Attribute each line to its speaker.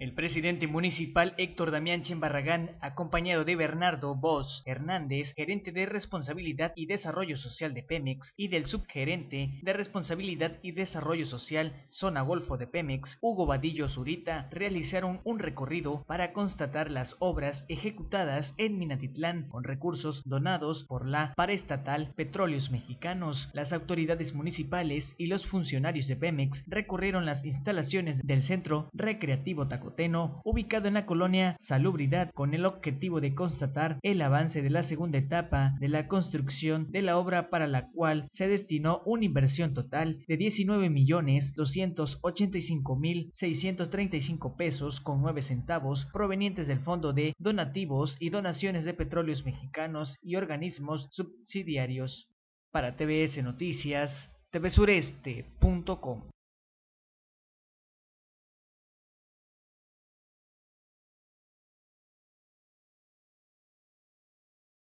Speaker 1: El presidente municipal Héctor Damián Chembarragán, acompañado de Bernardo Bosch Hernández, gerente de Responsabilidad y Desarrollo Social de Pemex, y del subgerente de Responsabilidad y Desarrollo Social Zona Golfo de Pemex, Hugo Vadillo Zurita, realizaron un recorrido para constatar las obras ejecutadas en Minatitlán con recursos donados por la paraestatal Petróleos Mexicanos. Las autoridades municipales y los funcionarios de Pemex recorrieron las instalaciones del Centro Recreativo Tacoteno, ubicado en la colonia Salubridad, con el objetivo de constatar el avance de la segunda etapa de la construcción de la obra, para la cual se destinó una inversión total de 19.285.635 pesos con 9 centavos, provenientes del Fondo de Donativos y Donaciones de Petróleos Mexicanos y organismos subsidiarios. Para TVS Noticias, tvsureste.com.